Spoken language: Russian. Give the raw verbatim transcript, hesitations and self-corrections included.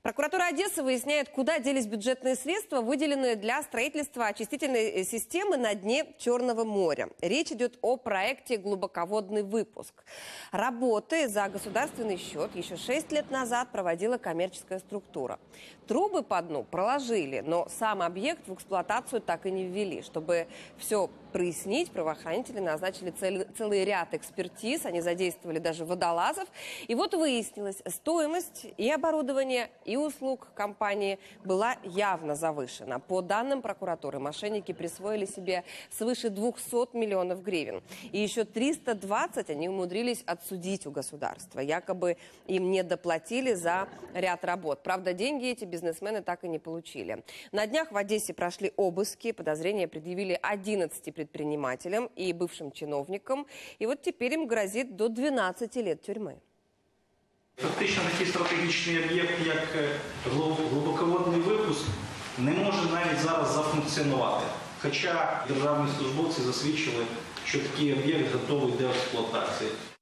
Прокуратура Одессы выясняет, куда делись бюджетные средства, выделенные для строительства очистительной системы на дне Черного моря. Речь идет о проекте «Глубоководный выпуск». Работы за государственный счет еще шесть лет назад проводила коммерческая структура. Трубы по дну проложили, но сам объект в эксплуатацию так и не ввели. Чтобы все прояснить, правоохранители назначили цель, целый ряд экспертиз, они задействовали даже водолазов. И вот выяснилось, стоимость и оборудования, и услуг компании была явно завышена. По данным прокуратуры, мошенники присвоили себе свыше двухсот миллионов гривен. И еще триста двадцать они умудрились отсудить у государства. Якобы им не доплатили за ряд работ. Правда, деньги эти бизнесмены так и не получили. На днях в Одессе прошли обыски. Подозрения предъявили одиннадцати предпринимателям и бывшим чиновникам. И вот теперь им грозит до двенадцати лет тюрьми. Фактично такий стратегічний об'єкт, як глибоководний випуск, не може навіть зараз зафункціонувати. Хоча державні службовці засвідчили, що такий об'єкт готовий до експлуатації.